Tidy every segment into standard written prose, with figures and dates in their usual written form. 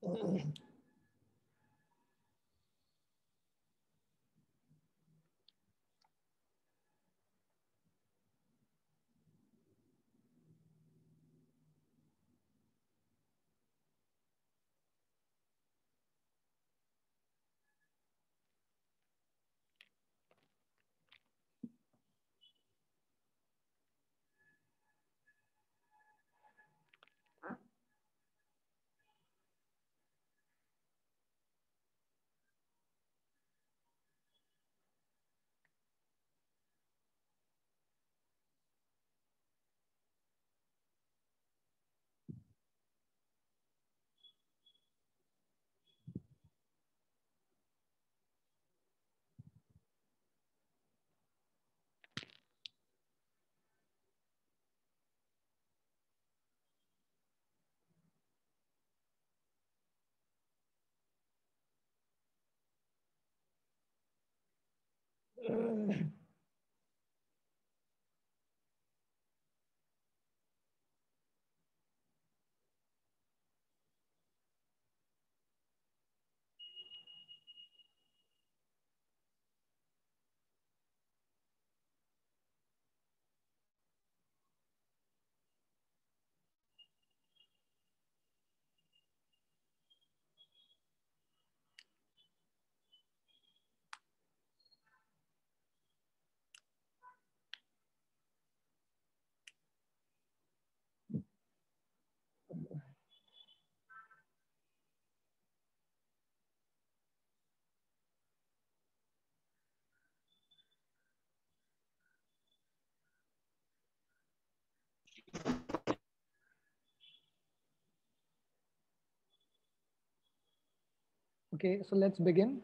Okay, so let's begin.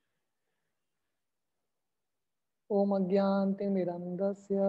Om Agyantimirandasya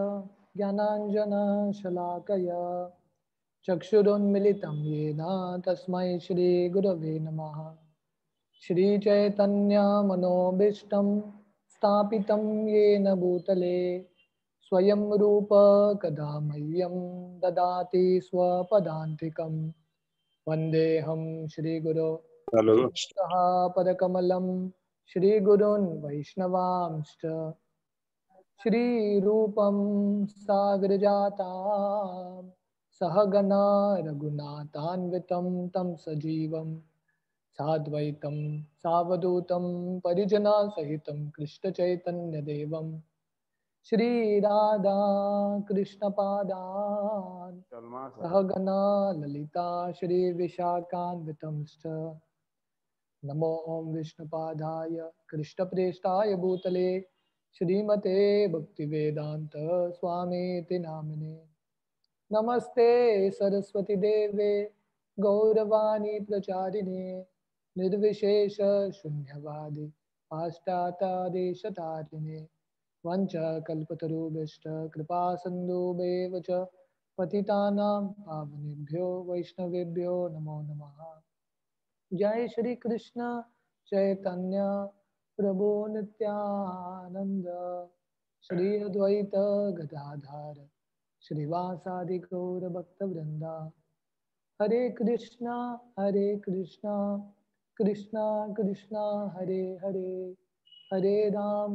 Jnananjana Chakshurunmilitam Yena Tasmai Shri Gurave Namaha. Shri Chaitanya Manobishtam Stapitam Yena Bhutale Swayam Rupa Kadamayyam Dadati Swapadantikam Vandeham Shri Guru हेलो Saha Padakamalam Shri Gurun Vaishnavamshta Shri Rupam Sagrajata Sahagana Raghunathanvitam Tam Sajivam Sadvaitam Savadutam Parijana Sahitam Krishna Chaitanya Devam Shri Radha Krishna Padan Sahagana Lalita Shri Vishakhanvitam Sta Namo Om Vishnupadaya Krishna Preshtaya Bhutale Shrimate Bhaktivedanta Swami Namine Namaste Saraswati Deve Gauravani Pracharine Nirvishesha Shunyavadi Pashtata Deshatarine Vancha Kalpatarubhishta Kripa Sandhu Bevacha Patitanam Pavanebhyo Vaishnavebhyo Namo Namaha जय श्री कृष्ण चैतन्य प्रभु नित्यानंद श्री अद्वैत गदाधर श्रीवासादि गौर भक्त वृंदा हरे Krishna Krishna Krishna Hare Hare Hare Ram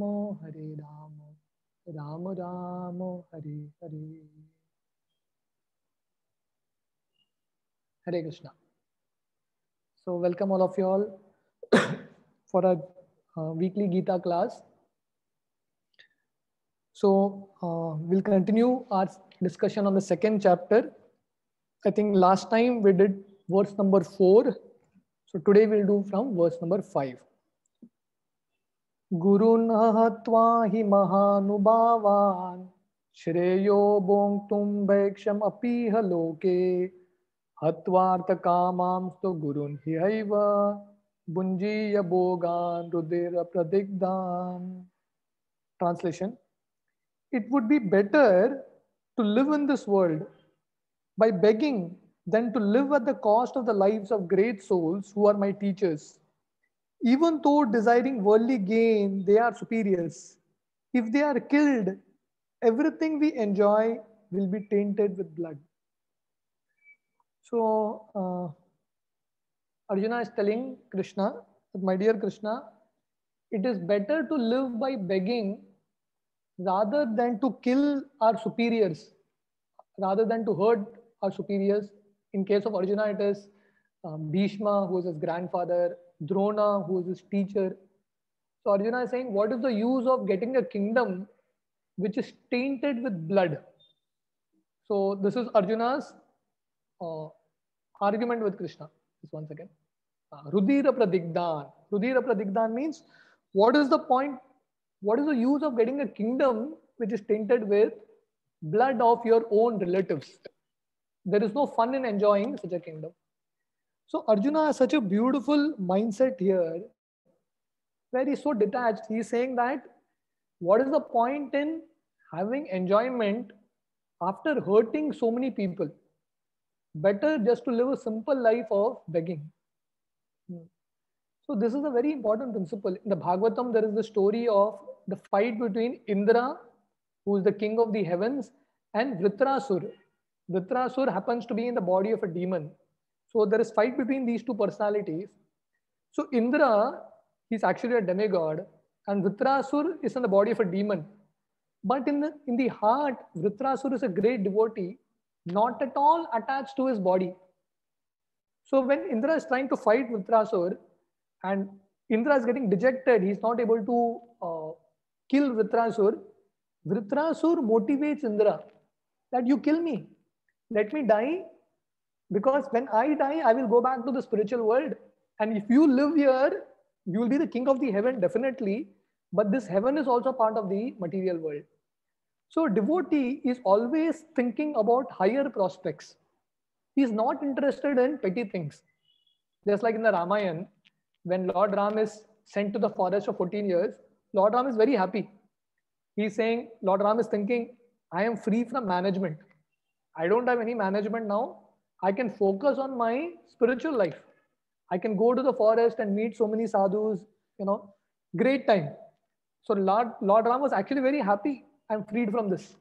Ram Ram Hare Hare Hare Krishna. So welcome all of you all for our weekly Gita class. So we'll continue our discussion on the second chapter. I think last time we did verse number 4. So today we'll do from verse number 5. Gurun hatva hi mahanubhavan shreyo bhongtum bhaiksham apiha loke hatvartha kamamstu gurun hihaiva bunjiya bhogan rudira pradigdhan. Translation: it would be better to live in this world by begging than to live at the cost of the lives of great souls who are my teachers. Even though desiring worldly gain, they are superiors. If they are killed, everything we enjoy will be tainted with blood. So, Arjuna is telling Krishna, my dear Krishna, it is better to live by begging rather than to kill our superiors, rather than to hurt our superiors. In case of Arjuna, it is Bhishma, who is his grandfather, Drona, who is his teacher. So Arjuna is saying, what is the use of getting a kingdom which is tainted with blood? So this is Arjuna's uh, argument with Krishna. Just one second. Rudira Pradigdan. Rudira Pradigdan means, what is the point? What is the use of getting a kingdom which is tainted with blood of your own relatives? There is no fun in enjoying such a kingdom. So Arjuna has such a beautiful mindset here, where he's so detached. He's saying that what is the point in having enjoyment after hurting so many people? Better just to live a simple life of begging. So this is a very important principle. In the Bhagavatam, there is the story of the fight between Indra, who is the king of the heavens, and Vritrasur. Vritrasur happens to be in the body of a demon. So there is fight between these two personalities. So Indra, he's actually a demigod, and Vritrasur is in the body of a demon. But in the heart, Vritrasur is a great devotee, not at all attached to his body. So when Indra is trying to fight Vritrasur, and Indra is getting dejected, he's not able to kill Vritrasur. Vritrasur motivates Indra that you kill me, let me die, because when I die, I will go back to the spiritual world. And if you live here, you will be the king of the heaven, definitely. But this heaven is also part of the material world. So devotee is always thinking about higher prospects. He is not interested in petty things. Just like in the Ramayana, when Lord Ram is sent to the forest for 14 years, Lord Ram is very happy. He's saying, Lord Ram is thinking, I am free from management. I don't have any management now. I can focus on my spiritual life. I can go to the forest and meet so many sadhus, great time. So Lord Ram was actually very happy. I'm freed from this.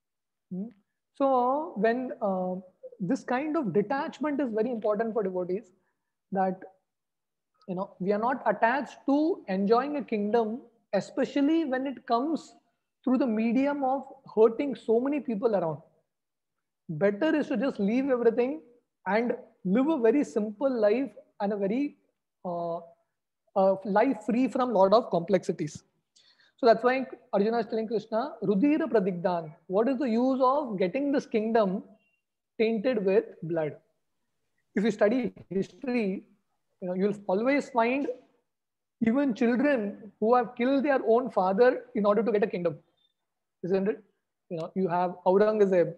So when this kind of detachment is very important for devotees, that we are not attached to enjoying a kingdom, especially when it comes through the medium of hurting so many people around. Better is to just leave everything and live a very simple life and a very life free from lot of complexities. So that's why Arjuna is telling Krishna, Rudira Pradigdan. What is the use of getting this kingdom tainted with blood? If you study history, you'll always find even children who have killed their own father in order to get a kingdom, isn't it? You have Aurangzeb,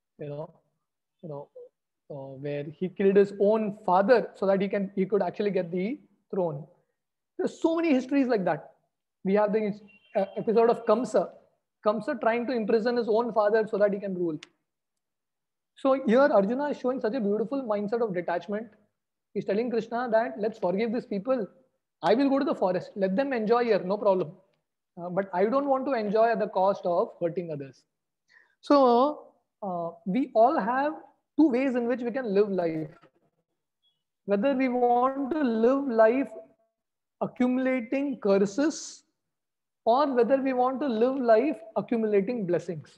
where he killed his own father so that he could actually get the throne. There's so many histories like that. We have the episode of Kamsa trying to imprison his own father so that he can rule. So here Arjuna is showing such a beautiful mindset of detachment. He's telling Krishna that let's forgive these people. I will go to the forest. Let them enjoy here, no problem. But I don't want to enjoy at the cost of hurting others. So we all have two ways in which we can live life. Whether we want to live life accumulating curses, or whether we want to live life accumulating blessings.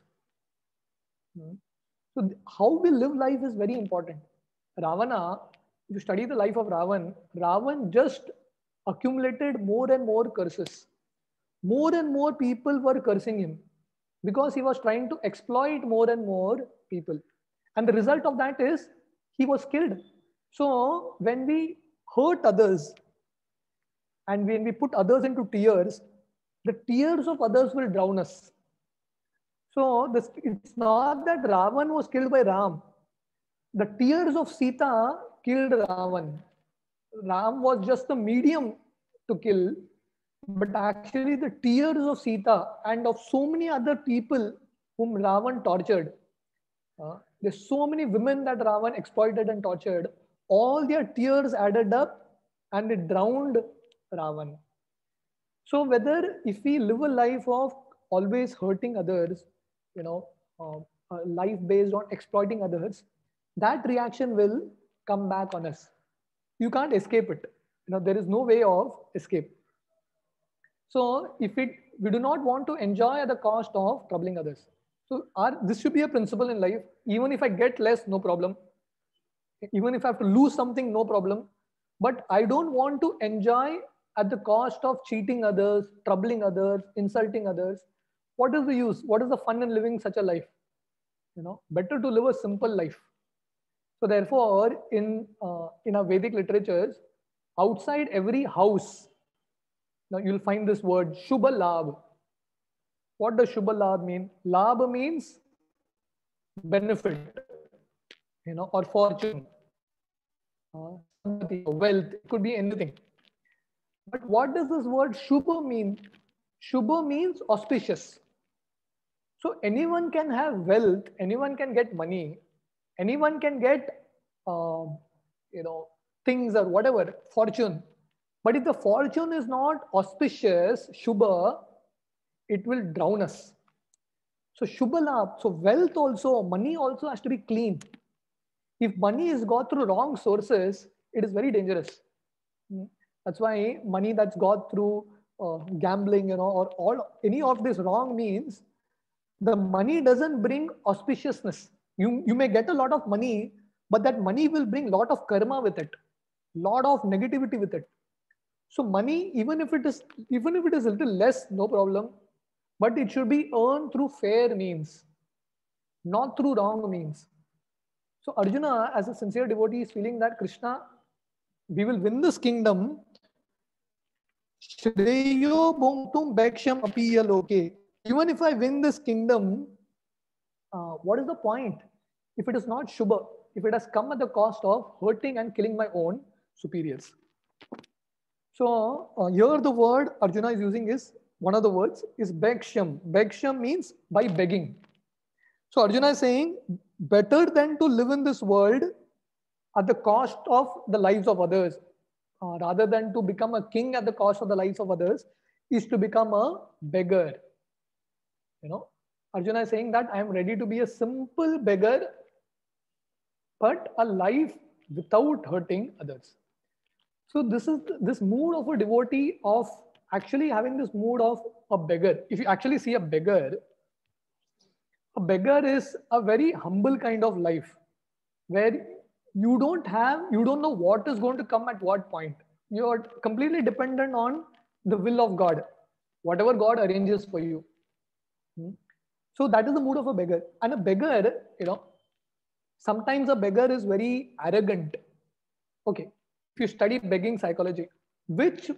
So how we live life is very important. Ravana, if you study the life of Ravan just accumulated more and more curses. More and more people were cursing him because he was trying to exploit more and more people. And the result of that is he was killed. So when we hurt others and when we put others into tears, the tears of others will drown us. So it's not that Ravan was killed by Ram. The tears of Sita killed Ravan. Ram was just the medium to kill, but actually the tears of Sita and of so many other people whom Ravan tortured. There's so many women that Ravan exploited and tortured. All their tears added up and it drowned Ravan. So whether if we live a life of always hurting others, a life based on exploiting others, that reaction will come back on us. You can't escape it. There is no way of escape. So if we do not want to enjoy at the cost of troubling others. So this should be a principle in life. Even if I get less, no problem. Even if I have to lose something, no problem. But I don't want to enjoy at the cost of cheating others, troubling others, insulting others. What is the use? What is the fun in living such a life? Better to live a simple life. So therefore, in our Vedic literatures, outside every house, now you'll find this word Shubha Labh. What does Shubha Labh mean? Labh means benefit, or fortune, wealth. It could be anything. But what does this word Shubha mean? Shubha means auspicious. So anyone can have wealth, anyone can get money, anyone can get, things or whatever, fortune. But if the fortune is not auspicious, Shubha, it will drown us. So Shubha Labh, so wealth also, money also has to be clean. If money is got through wrong sources, it is very dangerous. That's why money that's got through gambling, or any of this wrong means, the money doesn't bring auspiciousness. You may get a lot of money, but that money will bring lot of karma with it, lot of negativity with it. So money, even if it is a little less, no problem, but it should be earned through fair means, not through wrong means. So Arjuna, as a sincere devotee, is feeling that Krishna, we will win this kingdom. Shreyo bhongtum bhaksham apiya loke. Even if I win this kingdom, what is the point if it is not Shubha, if it has come at the cost of hurting and killing my own superiors? So here the word Arjuna is using is, one of the words is bhaksham. Bhaksham means by begging. So Arjuna is saying, better than to live in this world at the cost of the lives of others, rather than to become a king at the cost of the lives of others, is to become a beggar. Arjuna is saying that I am ready to be a simple beggar, but a life without hurting others. So this is this mood of a devotee, of actually having this mood of a beggar. If you actually see a beggar is a very humble kind of life, where you don't know what is going to come at what point. You are completely dependent on the will of God, whatever God arranges for you. So that is the mood of a beggar. And a beggar, sometimes a beggar is very arrogant. Okay, if you study begging psychology, which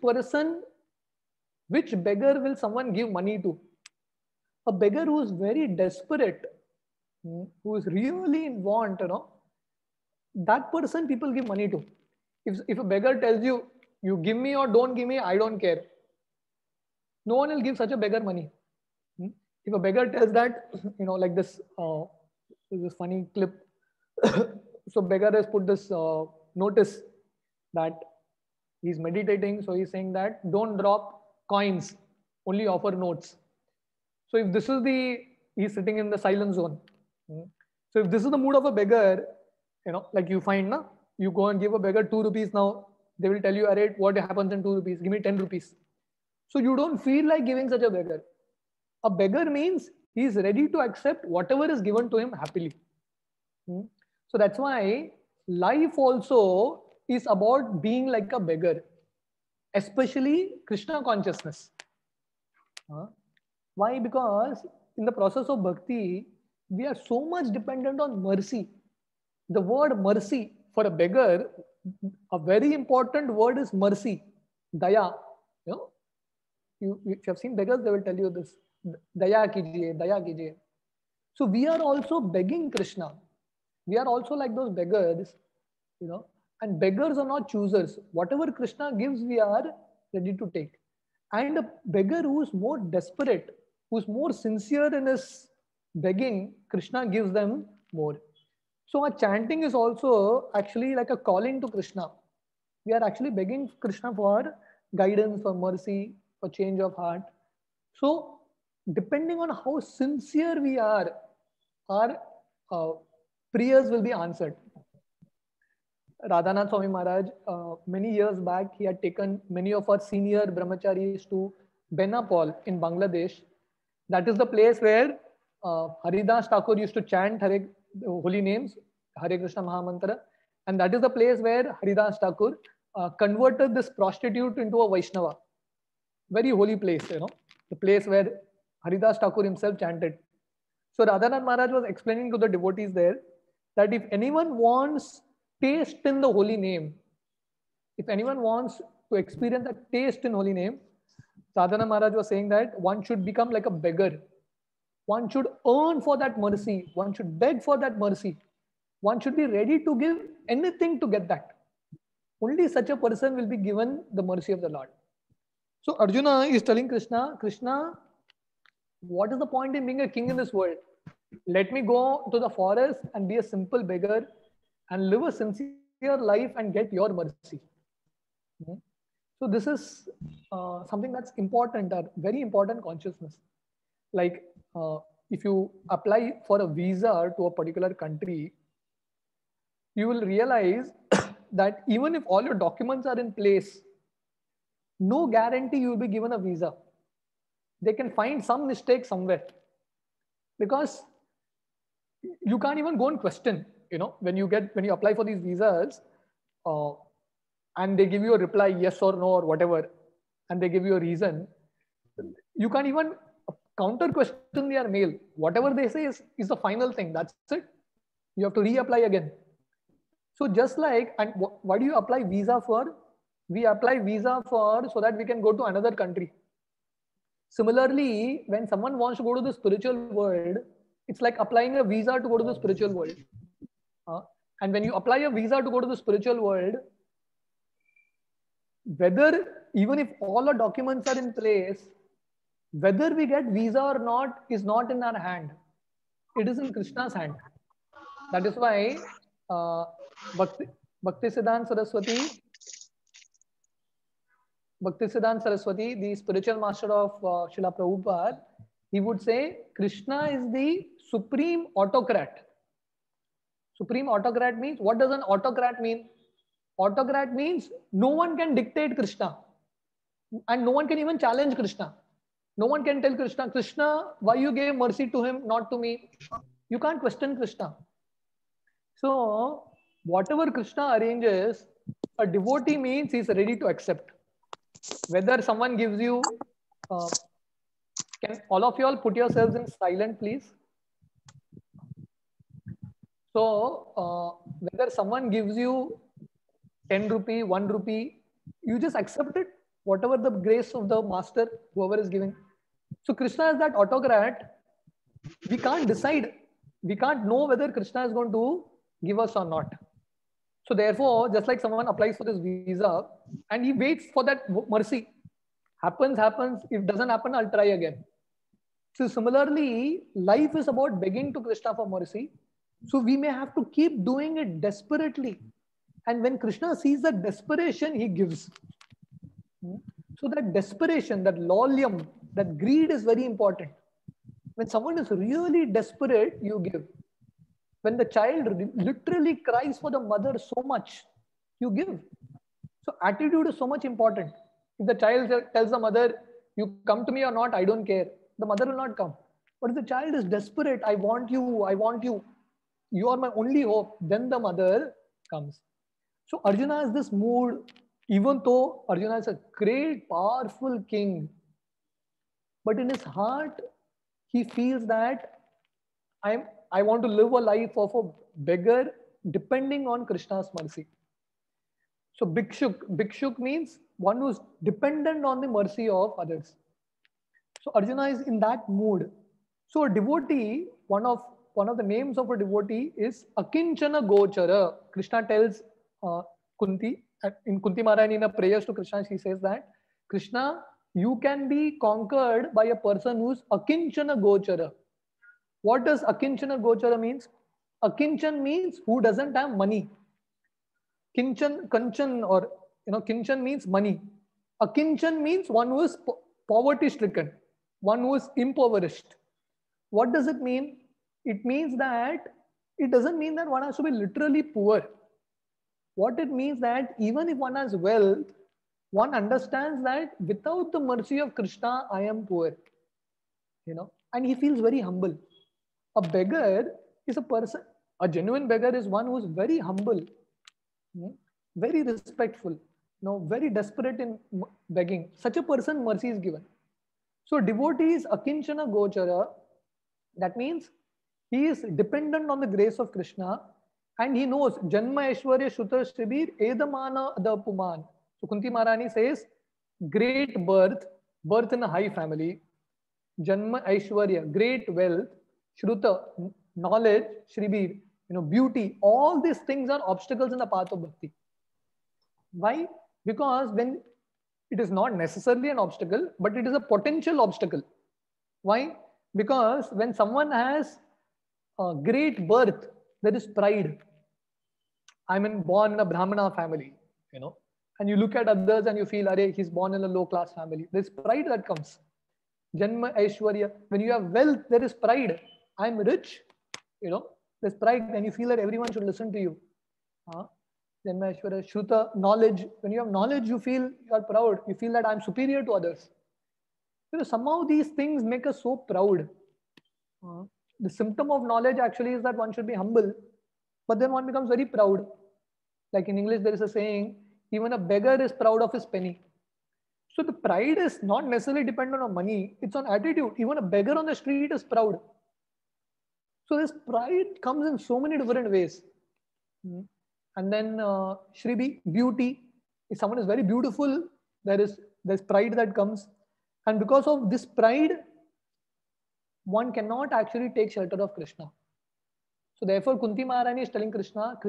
beggar will someone give money to? A beggar who is very desperate, who is really in want, that person people give money to. If a beggar tells you, you give me or don't give me, I don't care, no one will give such a beggar money. If a beggar tells that, like this, this funny clip. So beggar has put this notice that he's meditating. So he's saying that don't drop coins, only offer notes. So if this is he's sitting in the silent zone. So if this is the mood of a beggar, like you find, you go and give a beggar 2 rupees now, they will tell you, what happens in 2 rupees? Give me 10 rupees. So you don't feel like giving such a beggar. A beggar means he is ready to accept whatever is given to him happily. So that's why life also is about being like a beggar, especially Krishna consciousness. Why? Because in the process of bhakti, we are so much dependent on mercy. The word mercy for a beggar, a very important word is mercy, daya. If you have seen beggars, they will tell you this, daya kijiye, daya kijiye. So we are also begging Krishna. We are also like those beggars, and beggars are not choosers. Whatever Krishna gives, we are ready to take. And a beggar who is more desperate, who is more sincere in his begging, Krishna gives them more. So our chanting is also actually like a calling to Krishna. We are actually begging Krishna for guidance, for mercy, for change of heart. So depending on how sincere we are, our prayers will be answered. Radhanath Swami Maharaj, many years back, he had taken many of our senior brahmacharis to Benapol in Bangladesh. That is the place where Haridas Thakur used to chant Hare, holy names, Hare Krishna Mahamantra. And that is the place where Haridas Thakur converted this prostitute into a Vaishnava. Very holy place, the place where Haridas Thakur himself chanted. So Radhanath Maharaj was explaining to the devotees there that if anyone wants taste in the holy name, if anyone wants to experience a taste in holy name, Radhanath Maharaj was saying that one should become like a beggar. One should earn for that mercy. One should beg for that mercy. One should be ready to give anything to get that. Only such a person will be given the mercy of the Lord. So Arjuna is telling Krishna, Krishna, what is the point in being a king in this world? Let me go to the forest and be a simple beggar and live a sincere life and get your mercy. So this is something that's important, a very important consciousness. Like if you apply for a visa to a particular country, you will realize that even if all your documents are in place, no guarantee you will be given a visa. They can find some mistake somewhere, because you can't even go and question, when you apply for these visas, and they give you a reply yes or no or whatever, and they give you a reason, you can't even counter question their mail. Whatever they say is the final thing. That's it. You have to reapply again. So just like, and why do you apply visa for? We apply visa for so that we can go to another country. Similarly, when someone wants to go to the spiritual world, it's like applying a visa to go to the spiritual world. And when you apply a visa to go to the spiritual world, whether, even if all the documents are in place, whether we get visa or not is not in our hand. It is in Krishna's hand. That is why Bhaktisiddhanta Saraswati, the spiritual master of Srila Prabhupada, he would say Krishna is the supreme autocrat. Supreme autocrat means, what does an autocrat mean? Autocrat means no one can dictate Krishna, and no one can even challenge Krishna. No one can tell Krishna, Krishna, why you gave mercy to him, not to me? You can't question Krishna. So whatever Krishna arranges, a devotee means he's ready to accept. Whether someone gives you, can all of you all put yourselves in silent, please? So whether someone gives you 10 rupee, 1 rupee, you just accept it, whatever the grace of the master, whoever is giving. So Krishna is that autocrat. We can't decide. We can't know whether Krishna is going to give us or not. So therefore, just like someone applies for this visa and he waits for that mercy. Happens. If doesn't happen, I'll try again. So similarly, life is about begging to Krishna for mercy. So we may have to keep doing it desperately. And when Krishna sees that desperation, he gives. So that desperation, that lolium, that greed is very important. When someone is really desperate, you give. When the child literally cries for the mother so much, you give. So attitude is so much important. If the child tells the mother, you come to me or not, I don't care, the mother will not come. But if the child is desperate, I want you, you are my only hope, then the mother comes. So Arjuna has this mood, even though Arjuna is a great, powerful king, but in his heart, he feels that I want to live a life of a beggar depending on Krishna's mercy. So Bhikshuk means one who is dependent on the mercy of others. So Arjuna is in that mood. So a devotee, one of the names of a devotee is Akinchana Gochara. Krishna tells Kunti, in Kunti Maharani, in a prayers to Krishna, she says that, Krishna, you can be conquered by a person who's Akinchana Gochara. What does Akinchana Gochara means? Akinchan means who doesn't have money. Kanchan, or Kinchan means money. Akinchan means one who is poverty stricken, one who is impoverished. What does it mean? It means that it doesn't mean that one has to be literally poor. What it means that even if one has wealth, one understands that without the mercy of Krishna, I am poor. And he feels very humble. A beggar is a person, a genuine beggar is one who is very humble, very respectful, very desperate in begging. Such a person, mercy is given. So devotee is akinchana gochara. That means he is dependent on the grace of Krishna, and he knows Janma Aishwarya Shuta Shribir Edamana Adapuman. So Kunti Maharani says, great birth, birth in a high family, Janma Aishwarya, great wealth, Shruta, knowledge, Shribir, beauty, all these things are obstacles in the path of bhakti. Why? Because when it is not necessarily an obstacle, but it is a potential obstacle. Why? Because when someone has a great birth, there is pride. I mean, born in a Brahmana family, and you look at others and you feel, Arey, he's born in a low class family. There's pride that comes. Janma Aishwarya. When you have wealth, there is pride. I'm rich, there's pride, and you feel that everyone should listen to you. Janma Aishwarya, Shruta, knowledge. When you have knowledge, you feel you are proud. You feel that I'm superior to others. Somehow these things make us so proud. The symptom of knowledge actually is that one should be humble, but then one becomes very proud. Like in English, there is a saying, even a beggar is proud of his penny. So the pride is not necessarily dependent on money, it's on attitude. Even a beggar on the street is proud. So this pride comes in so many different ways. And then Shribi, beauty. If someone is very beautiful, there's pride that comes. And because of this pride, one cannot actually take shelter of Krishna. So therefore, Kunti Maharani is telling Krishna,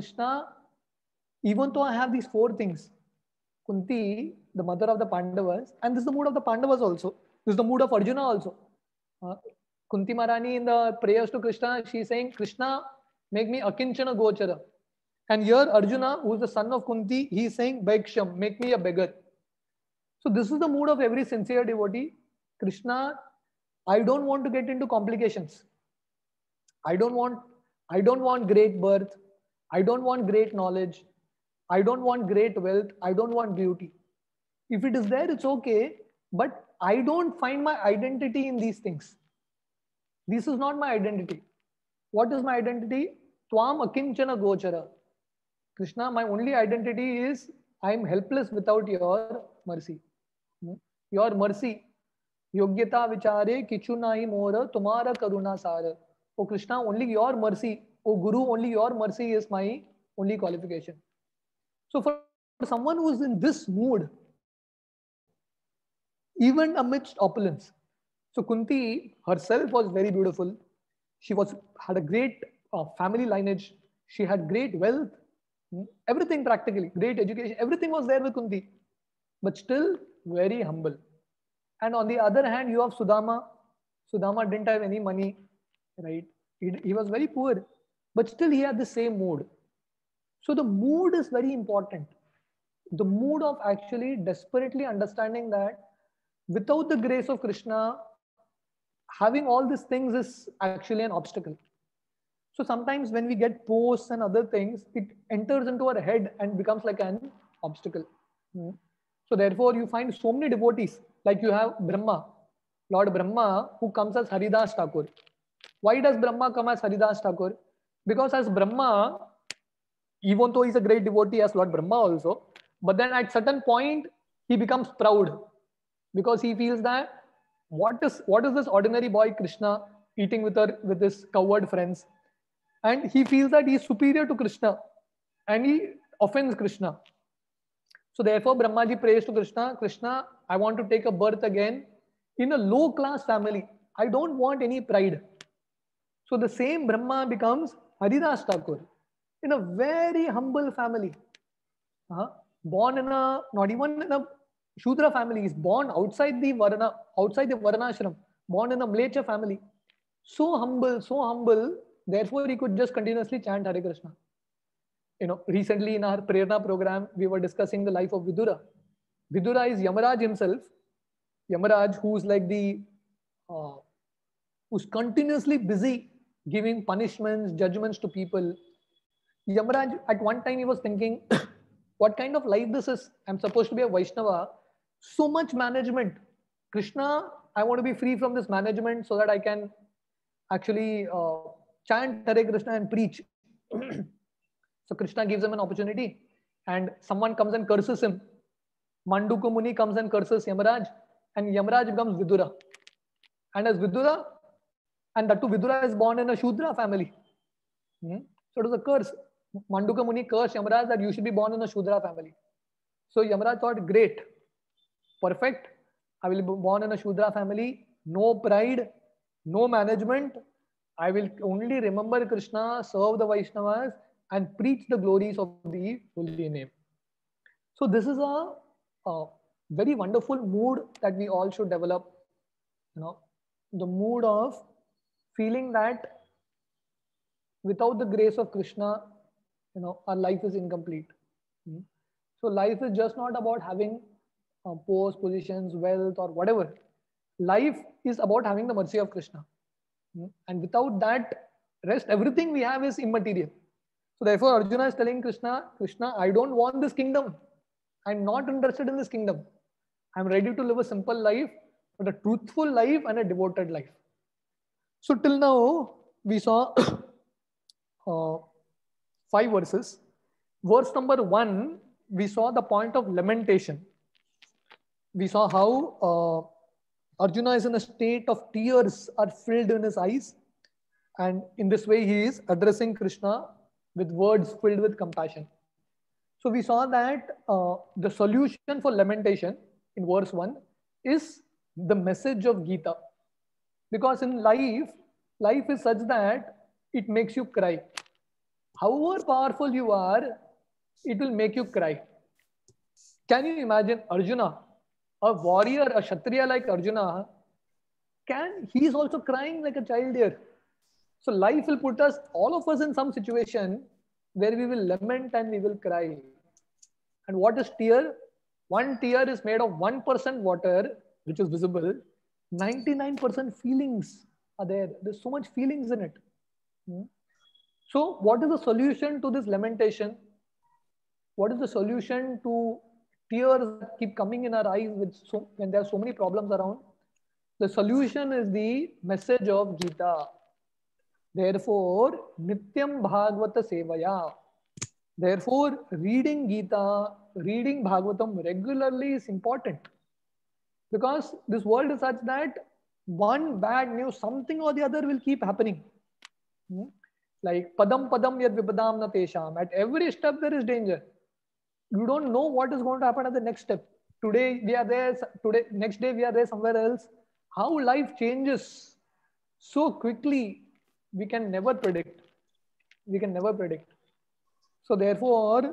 even though I have these 4 things, Kunti, the mother of the Pandavas, and this is the mood of the Pandavas also, this is the mood of Arjuna also. Kunti Maharani in the prayers to Krishna, she is saying, Krishna, make me akinchana gochara. And here Arjuna, who is the son of Kunti, he is saying, Bhaksham, make me a beggar. So this is the mood of every sincere devotee. Krishna, I don't want to get into complications. I don't want great birth. I don't want great knowledge. I don't want great wealth. I don't want beauty. If it is there, it's okay. But I don't find my identity in these things. This is not my identity. What is my identity? Tvam akinchana gochara. Krishna, my only identity is I am helpless without your mercy. Your mercy. Yogyata vichare kichu nahi mora tumara karuna sara. Oh Krishna, only your mercy. Oh Guru, only your mercy is my only qualification. So for someone who is in this mood, even amidst opulence, so Kunti herself was very beautiful. She had a great family lineage. She had great wealth, everything practically, great education. Everything was there with Kunti, but still very humble. And on the other hand, you have Sudama. Sudama didn't have any money, right? He was very poor, but still he had the same mood. So the mood is very important. The mood of actually desperately understanding that without the grace of Krishna, having all these things is actually an obstacle. So sometimes when we get posts and other things, it enters into our head and becomes like an obstacle. So therefore you find so many devotees, like you have Brahma, Lord Brahma, who comes as Haridas Thakur. Why does Brahma come as Haridas Thakur? Because as Brahma, even though he's a great devotee as Lord Brahma also, but then at certain point, he becomes proud because he feels that what is this ordinary boy Krishna eating with his cowherd friends? And he feels that he is superior to Krishna and he offends Krishna. So therefore, Brahmaji prays to Krishna, Krishna, I want to take a birth again in a low class family. I don't want any pride. So the same Brahma becomes Haridas Thakur in a very humble family. Born in not even in a Shudra family, he's born outside the Varnashram, born in a Mlecha family. So humble, therefore he could just continuously chant Hare Krishna. Recently in our Prerna program, we were discussing the life of Vidura. Vidura is Yamaraj himself. Yamaraj, who's like who's continuously busy giving punishments, judgments to people. Yamaraj, at one time he was thinking, what kind of life this is. I'm supposed to be a Vaishnava. So much management. Krishna, I want to be free from this management so that I can actually chant Hare Krishna and preach. So Krishna gives him an opportunity, and someone comes and curses him. Manduka Muni comes and curses Yamaraj, and Yamaraj becomes Vidura. And as Vidura, and that too Vidura is born in a Shudra family. So it was a curse. Manduka Muni cursed Yamaraj that you should be born in a Shudra family. So Yamaraj thought, great, perfect. I will be born in a Shudra family, no pride, no management. I will only remember Krishna, serve the Vaishnavas, and preach the glories of the holy name. So this is a very wonderful mood that we all should develop. The mood of feeling that without the grace of Krishna, our life is incomplete. So life is just not about having posts, positions, wealth, or whatever. Life is about having the mercy of Krishna. And without that, rest, everything we have is immaterial. So therefore, Arjuna is telling Krishna, Krishna, I don't want this kingdom. I'm not interested in this kingdom. I'm ready to live a simple life, but a truthful life and a devoted life. So till now, we saw 5 verses. Verse number 1, we saw the point of lamentation. We saw how Arjuna is in a state of tears are filled in his eyes. And in this way, he is addressing Krishna with words filled with compassion. So we saw that the solution for lamentation in verse 1 is the message of Gita. Because in life is such that it makes you cry. However powerful you are, it will make you cry. Can you imagine Arjuna, a warrior, a Kshatriya like Arjuna, he is also crying like a child here. So life will put us, all of us, in some situation where we will lament and we will cry. And what is tear? One tear is made of 1% water, which is visible. 99% feelings are there. There's so much feelings in it. So what is the solution to this lamentation? What is the solution to tears that keep coming in our eyes when there are so many problems around? The solution is the message of Gita. Therefore, Nityam Bhagavata Sevaya. Therefore, reading Gita, reading Bhagavatam regularly is important. Because this world is such that one bad news, something or the other will keep happening. Like padam padam yad vipadam na tesham. At every step there is danger. You don't know what is going to happen at the next step. Today we are there, next day we are there somewhere else. How life changes so quickly, we can never predict. So therefore,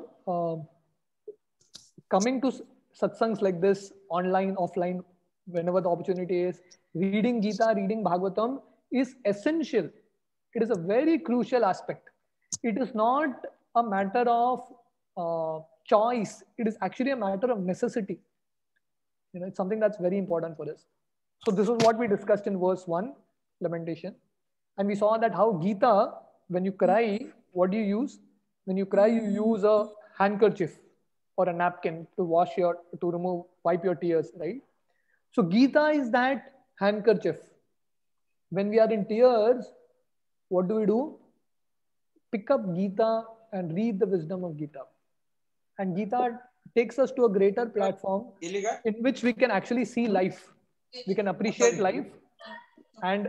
coming to satsangs like this, online, offline, whenever the opportunity is, reading Gita, reading Bhagavatam is essential. It is a very crucial aspect. It is not a matter of choice. It is actually a matter of necessity. It's something that's very important for us. So this is what we discussed in verse 1, lamentation. And we saw that how Gita, when you cry, what do you use? When you cry, you use a handkerchief or a napkin to wipe your tears, right? So Gita is that handkerchief. When we are in tears, what do? Pick up Gita and read the wisdom of Gita. And Gita takes us to a greater platform in which we can actually see life. We can appreciate life, and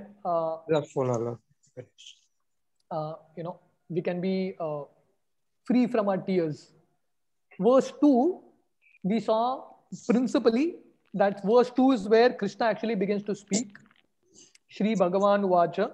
we can be free from our tears. Verse 2, we saw principally that verse 2 is where Krishna actually begins to speak. Shri Bhagavan Vacha.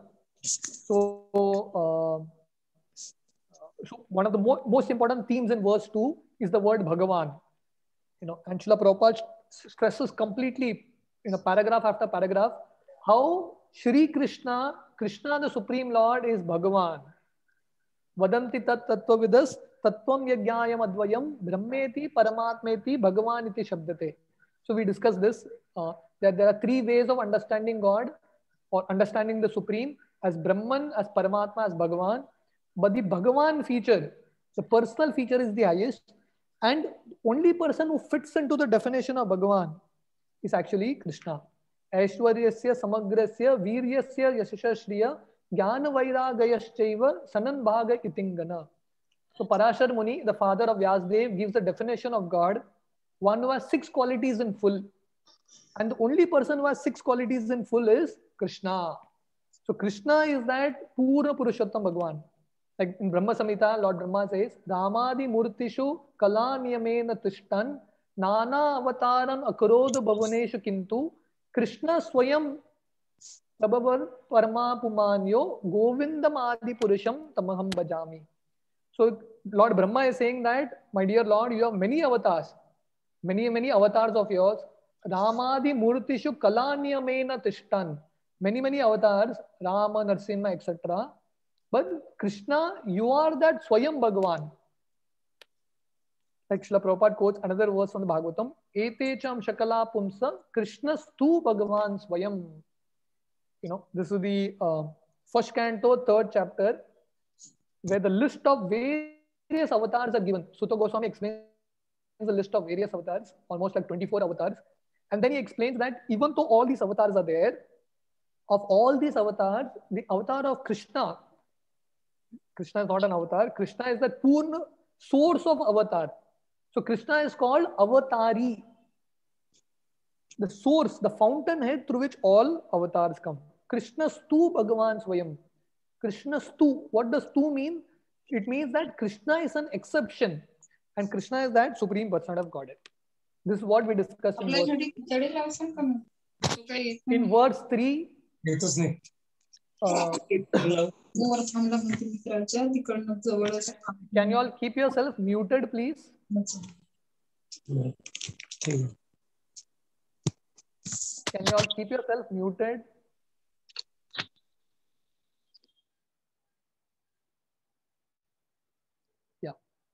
So one of the most important themes in verse 2 is the word Bhagavan. And Srila Prabhupada stresses completely, paragraph after paragraph, how Shri Krishna, the Supreme Lord, is Bhagavan. Vadanti tat tattvavidas tattvam yajnayam advayam brahmeti paramatmeti Bhagavan iti shabdate. So we discussed this, that there are 3 ways of understanding God, or understanding the Supreme, as Brahman, as Paramatma, as Bhagavan. But the Bhagavan feature, the personal feature, is the highest. And only person who fits into the definition of Bhagavan is actually Krishna. Aishwaryasya samagrasya viryasya yashasha shriya jnana vairagayashchaiva sanan bhaga itingana. So Parashar Muni, the father of Vyasdev, gives the definition of God, one who has 6 qualities in full. And the only person who has 6 qualities in full is Krishna. So Krishna is that Pura Purushottam Bhagavan. Like in Brahma Samhita, Lord Brahma says, Ramadi Murtishu Kala Niyamena Tishtan Nana Avataran Akarodha Bhavaneshu Kintu Krishna Swayam Prabhavar Parma Pumanyo Govindam Adi Purusham Tamaham Bhajami. So Lord Brahma is saying that, my dear Lord, you have many avatars, many avatars of yours. Ramadi Murtishu Kala Niyamena Tishtan. Many avatars, Rama, Narsimha, etc. But Krishna, you are that Swayam Bhagavan. Like Srila Prabhupada quotes another verse from the Bhagavatam, Etecham Shakala Pumsa Krishna Stu Bhagavan Swayam. You know, this is the first canto, 3rd chapter, where the list of various avatars are given. Sutta Goswami explains the list of various avatars, almost like 24 avatars. And then he explains that even though all these avatars are there, of all these avatars, the avatar of Krishna is not an avatar. Krishna is the Purna source of avatar. So Krishna is called Avatari. The source, the fountainhead through which all avatars come. Krishna Stu Bhagavan Swayam. Krishna Stu. What does Stu mean? It means that Krishna is an exception. And Krishna is that Supreme Person of Godhead. This is what we discussed in verse 3. Can you all keep yourself muted, please? Can you all keep yourself muted? Yeah.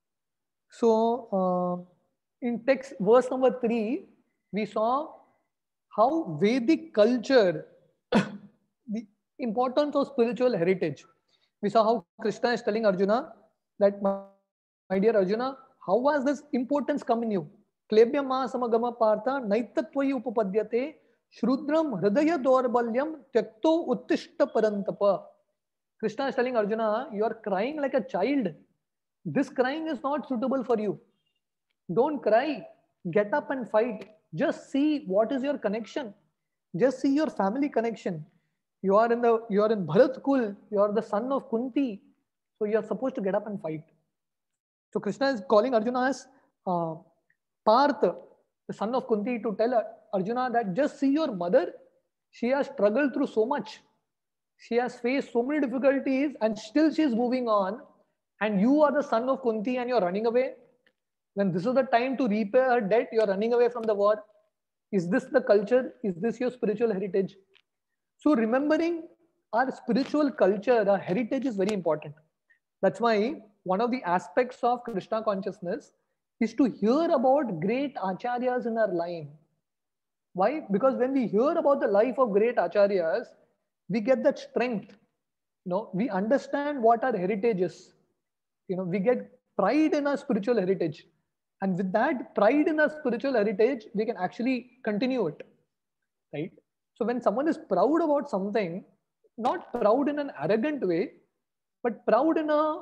So in text verse number 3, we saw how Vedic culture, the importance of spiritual heritage. We saw how Krishna is telling Arjuna that, my dear Arjuna, how has this importance come in you? Klebya ma samagama partha naitatvayi upapadyate shrudram hridaya dorbalyam tyakto uttishta parantapa. Krishna is telling Arjuna, you are crying like a child. This crying is not suitable for you. Don't cry. Get up and fight. Just see what is your connection. Just see your family connection. You are in Bharat Kul. You are the son of Kunti. So you are supposed to get up and fight. So Krishna is calling Arjuna as Partha, the son of Kunti, to tell Arjuna that just see your mother. She has struggled through so much. She has faced so many difficulties and still she is moving on. And you are the son of Kunti and you are running away. When this is the time to repay her debt, you are running away from the war. Is this the culture? Is this your spiritual heritage? So remembering our spiritual culture, our heritage is very important. That's why one of the aspects of Krishna consciousness is to hear about great acharyas in our line. Why? Because when we hear about the life of great acharyas, we get that strength. You know, we understand what our heritage is. You know, we get pride in our spiritual heritage. And with that pride in our spiritual heritage, we can actually continue it. Right? So when someone is proud about something, not proud in an arrogant way, but proud in a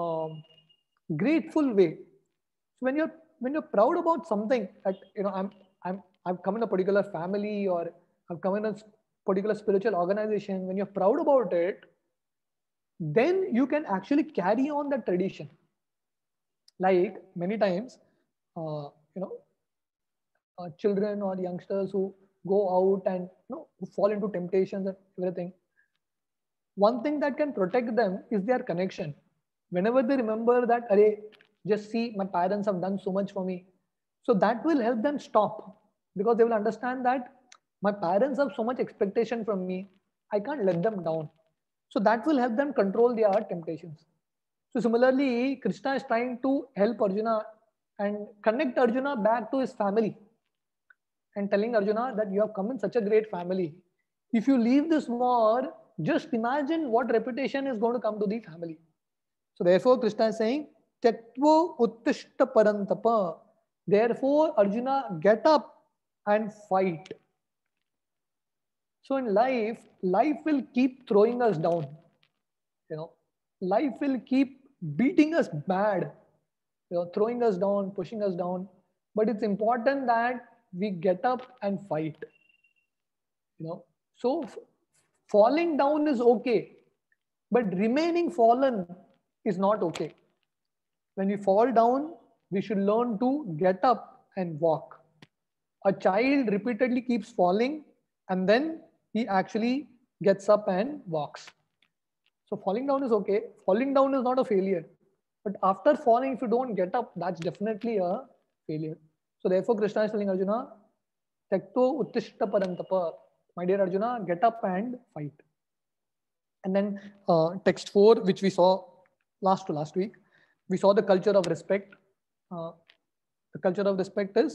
grateful way. So when you're proud about something, that I've come in a particular family, or I've come in a particular spiritual organization, when you're proud about it, then you can actually carry on that tradition. Like many times, children or youngsters who go out and who fall into temptations and everything. One thing that can protect them is their connection. Whenever they remember that, Arey, just see, my parents have done so much for me. So that will help them stop, because they will understand that my parents have so much expectation from me. I can't let them down. So that will help them control their temptations. So similarly, Krishna is trying to help Arjuna and connect Arjuna back to his family, and telling Arjuna that you have come in such a great family. If you leave this war, just imagine what reputation is going to come to the family. So therefore, Krishna is saying, Tektvo uttishta parantapa. Therefore, Arjuna, get up and fight. So in life will keep throwing us down. You know, life will keep beating us bad, throwing us down, pushing us down. But it's important that we get up and fight. So falling down is okay, but remaining fallen is not okay. When we fall down, we should learn to get up and walk. A child repeatedly keeps falling and then he actually gets up and walks. So falling down is okay. Falling down is not a failure. But after falling, if you don't get up, that's definitely a failure. So therefore, Krishna is telling Arjuna, Tekto uttishta parantapa. My dear Arjuna, get up and fight. And then text 4, which we saw last week, we saw the culture of respect. The culture of respect is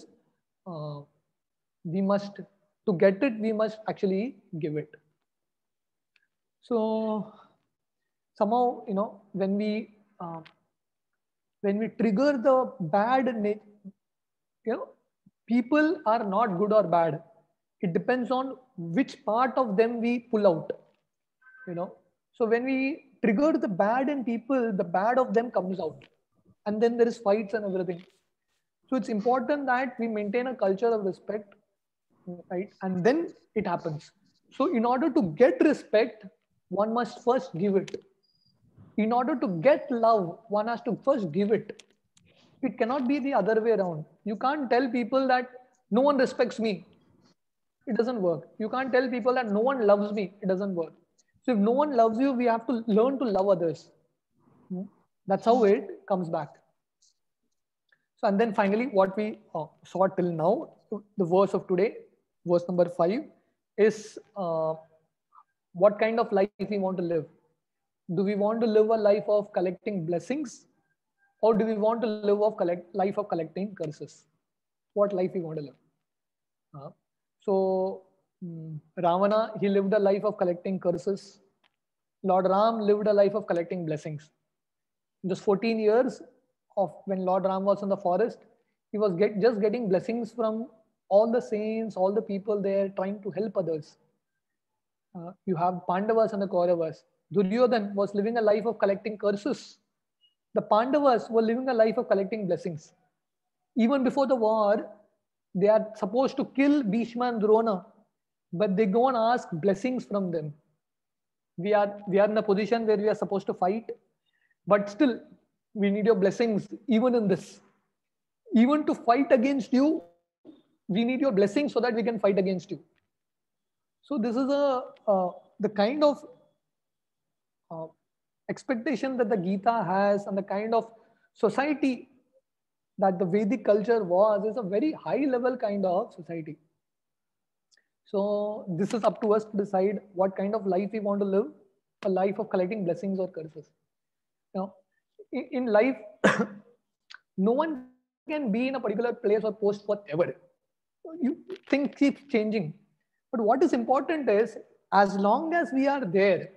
we must, to get it, we must actually give it. So somehow, when we trigger the bad, people are not good or bad. It depends on which part of them we pull out. So when we trigger the bad in people, the bad of them comes out, and then there is fights and everything. So it's important that we maintain a culture of respect, right? And then it happens. So in order to get respect, one must first give it. In order to get love, one has to first give it. It cannot be the other way around. You can't tell people that no one respects me. It doesn't work. You can't tell people that no one loves me. It doesn't work. So if no one loves you, we have to learn to love others. That's how it comes back. So, and then finally, what we saw till now, the verse of today, verse number 5, is what kind of life we want to live. Do we want to live a life of collecting blessings, or do we want to live life of collecting curses? What life we want to live? So Ravana, he lived a life of collecting curses. Lord Ram lived a life of collecting blessings. Just 14 years of when Lord Ram was in the forest, he was just getting blessings from all the saints, all the people there trying to help others. You have Pandavas and the Kauravas. Duryodhan was living a life of collecting curses. The Pandavas were living a life of collecting blessings. Even before the war, they are supposed to kill Bhishma and Drona, but they go and ask blessings from them. We are in a position where we are supposed to fight, but still we need your blessings even in this. Even to fight against you, we need your blessings so that we can fight against you. So this is the kind of expectation that the Gita has, and the kind of society that the Vedic culture was, is a very high level kind of society. So this is up to us to decide what kind of life we want to live, a life of collecting blessings or curses. Now, in life, no one can be in a particular place or post forever. Things keep changing. But what is important is, as long as we are there,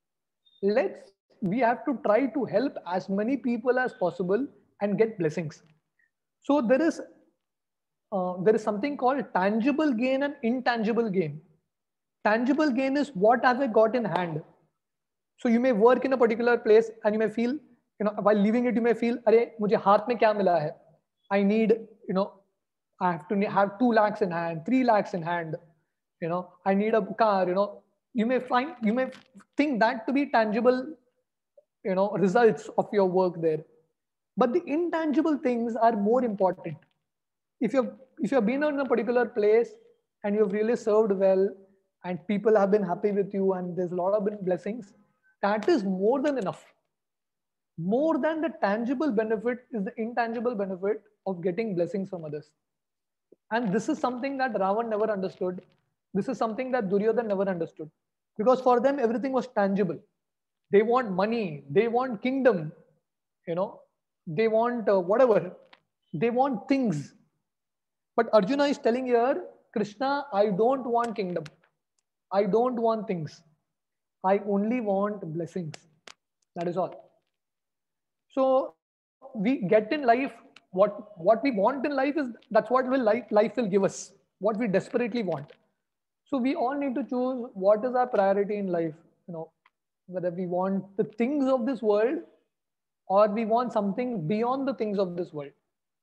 we have to try to help as many people as possible and get blessings. So there is something called tangible gain and intangible gain. Tangible gain is what have I got in hand. So you may work in a particular place and you may feel, while leaving it, you may feel, "Arey, mujhe haath mein kya mila hai? I need, I have to have 2 lakhs in hand, 3 lakhs in hand. I need a car. You may think that to be tangible, results of your work there. But the intangible things are more important. If you've been in a particular place and you've really served well, and people have been happy with you, and there's a lot of blessings, that is more than enough. More than the tangible benefit is the intangible benefit of getting blessings from others. And this is something that Ravan never understood. This is something that Duryodhan never understood. Because for them, everything was tangible. They want money, they want kingdom, they want whatever. They want things. But Arjuna is telling here, Krishna, I don't want kingdom. I don't want things. I only want blessings. That is all. So we get in life, what we want in life is that's what will life will give us, what we desperately want. So we all need to choose what is our priority in life, you know, whether we want the things of this world or we want something beyond the things of this world.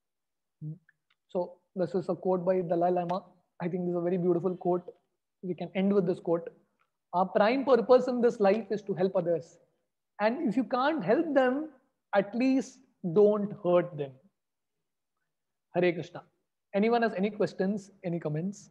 So this is a quote by Dalai Lama. I think this is a very beautiful quote. We can end with this quote. Our prime purpose in this life is to help others. And if you can't help them, at least don't hurt them. Hare Krishna. Anyone has any questions, any comments?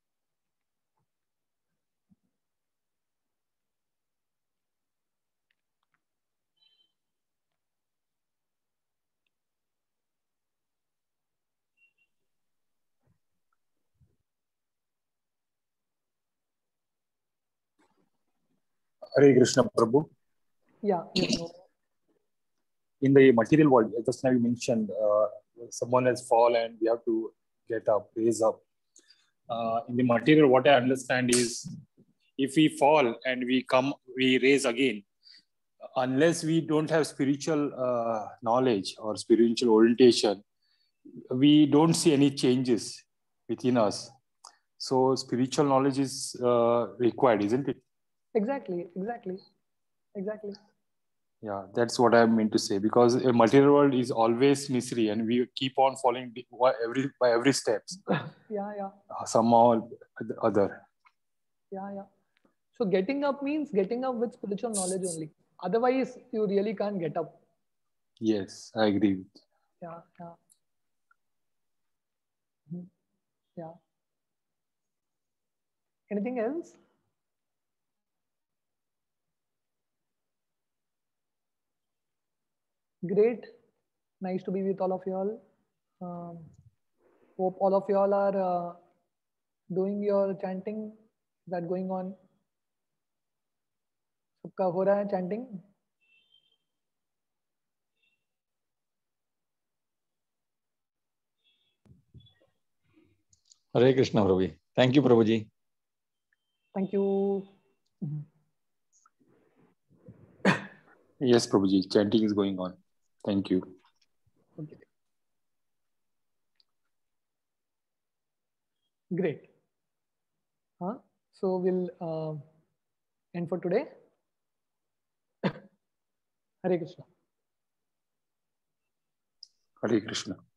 Hare Krishna Prabhu. Yeah, yes, no. In the material world, just now you mentioned someone has fallen and we have to get up, raise up. In the material, what I understand is if we fall and we come, we raise again. Unless we don't have spiritual knowledge or spiritual orientation, we don't see any changes within us. So spiritual knowledge is required, isn't it? Exactly. Yeah, that's what I meant to say, because a material world is always misery and we keep on falling by every steps. Yeah. Somehow or the other. Yeah. So getting up means getting up with spiritual knowledge only. Otherwise, you really can't get up. Yes, I agree with you. Yeah. Mhm. Yeah. Anything else? Great. Nice to be with all of you all. Um, hope all of you all are doing your chanting. Is that going on? सबका हो रहा है chanting? Hare Krishna, Prabhu. Thank you, Prabhuji. Thank you. Yes, Prabhuji, chanting is going on. Thank you. Okay. Great. So we'll end for today. Hare Krishna. Hare Krishna.